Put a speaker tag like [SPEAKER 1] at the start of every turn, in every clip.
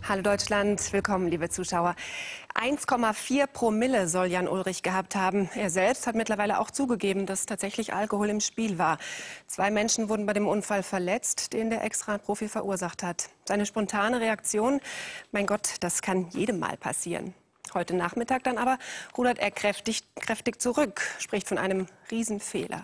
[SPEAKER 1] Hallo Deutschland, willkommen liebe Zuschauer. 1,4 Promille soll Jan Ulrich gehabt haben. Er selbst hat mittlerweile auch zugegeben, dass tatsächlich Alkohol im Spiel war. 2 Menschen wurden bei dem Unfall verletzt, den der Extra-Profi verursacht hat. Seine spontane Reaktion, mein Gott, das kann jedem mal passieren. Heute Nachmittag dann aber rudert er kräftig zurück, spricht von einem Riesenfehler.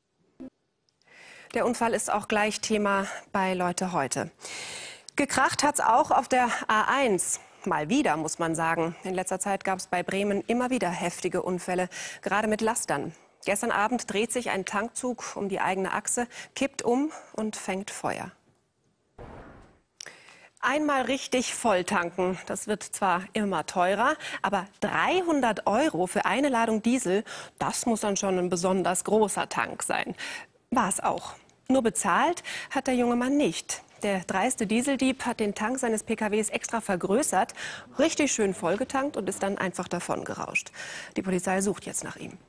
[SPEAKER 1] Der Unfall ist auch gleich Thema bei Leute heute. Gekracht hat's auch auf der A1. Mal wieder, muss man sagen. In letzter Zeit gab es bei Bremen immer wieder heftige Unfälle, gerade mit Lastern. Gestern Abend dreht sich ein Tankzug um die eigene Achse, kippt um und fängt Feuer. Einmal richtig voll tanken, das wird zwar immer teurer, aber 300 € für eine Ladung Diesel, das muss dann schon ein besonders großer Tank sein. War es auch. Nur bezahlt hat der junge Mann nicht. Der dreiste Dieseldieb hat den Tank seines PKWs extra vergrößert, richtig schön vollgetankt und ist dann einfach davongerauscht. Die Polizei sucht jetzt nach ihm.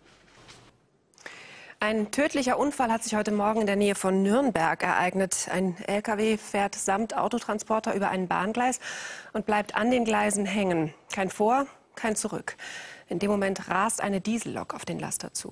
[SPEAKER 1] Ein tödlicher Unfall hat sich heute Morgen in der Nähe von Nürnberg ereignet. Ein LKW fährt samt Autotransporter über ein Bahngleis und bleibt an den Gleisen hängen. Kein Vor, kein Zurück. In dem Moment rast eine Diesellok auf den Laster zu.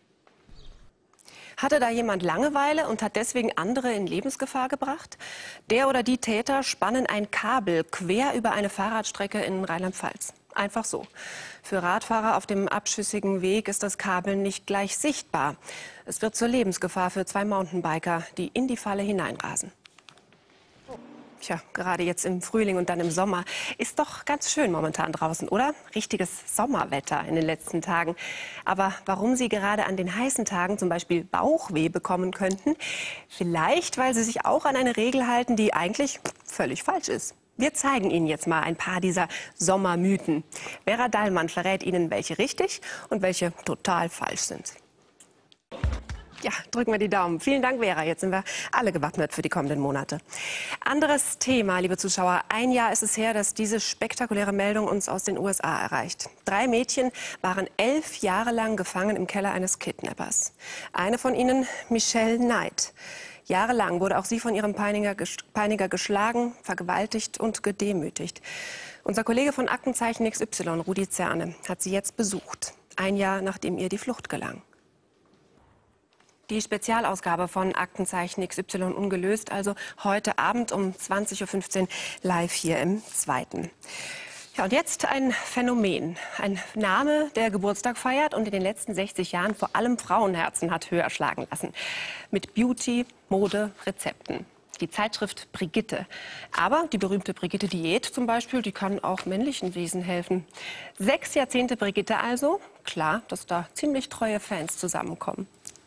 [SPEAKER 1] Hatte da jemand Langeweile und hat deswegen andere in Lebensgefahr gebracht? Der oder die Täter spannen ein Kabel quer über eine Fahrradstrecke in Rheinland-Pfalz. Einfach so. Für Radfahrer auf dem abschüssigen Weg ist das Kabel nicht gleich sichtbar. Es wird zur Lebensgefahr für 2 Mountainbiker, die in die Falle hineinrasen. Tja, gerade jetzt im Frühling und dann im Sommer. Ist doch ganz schön momentan draußen, oder? Richtiges Sommerwetter in den letzten Tagen. Aber warum Sie gerade an den heißen Tagen zum Beispiel Bauchweh bekommen könnten? Vielleicht, weil Sie sich auch an eine Regel halten, die eigentlich völlig falsch ist. Wir zeigen Ihnen jetzt mal ein paar dieser Sommermythen. Vera Dallmann verrät Ihnen, welche richtig und welche total falsch sind. Ja, drücken wir die Daumen. Vielen Dank, Vera. Jetzt sind wir alle gewappnet für die kommenden Monate. Anderes Thema, liebe Zuschauer. Ein Jahr ist es her, dass diese spektakuläre Meldung uns aus den USA erreicht. 3 Mädchen waren 11 Jahre lang gefangen im Keller eines Kidnappers. Eine von ihnen, Michelle Knight. Jahrelang wurde auch sie von ihrem Peiniger geschlagen, vergewaltigt und gedemütigt. Unser Kollege von Aktenzeichen XY, Rudi Zerne, hat sie jetzt besucht. Ein Jahr, nachdem ihr die Flucht gelang. Die Spezialausgabe von Aktenzeichen XY ungelöst, also heute Abend um 20:15 Uhr live hier im Zweiten. Ja, und jetzt ein Phänomen. Ein Name, der Geburtstag feiert und in den letzten 60 Jahren vor allem Frauenherzen hat höher schlagen lassen. Mit Beauty, Mode, Rezepten. Die Zeitschrift Brigitte. Aber die berühmte Brigitte-Diät zum Beispiel, die kann auch männlichen Wesen helfen. 6 Jahrzehnte Brigitte also. Klar, dass da ziemlich treue Fans zusammenkommen.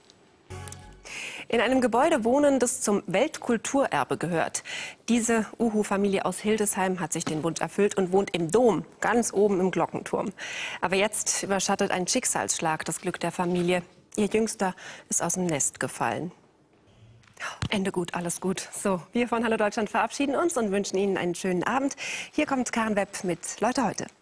[SPEAKER 1] In einem Gebäude wohnen, das zum Weltkulturerbe gehört. Diese Uhu-Familie aus Hildesheim hat sich den Wunsch erfüllt und wohnt im Dom, ganz oben im Glockenturm. Aber jetzt überschattet ein Schicksalsschlag das Glück der Familie. Ihr Jüngster ist aus dem Nest gefallen. Ende gut, alles gut. So, wir von Hallo Deutschland verabschieden uns und wünschen Ihnen einen schönen Abend. Hier kommt Karen Webb mit Leute heute.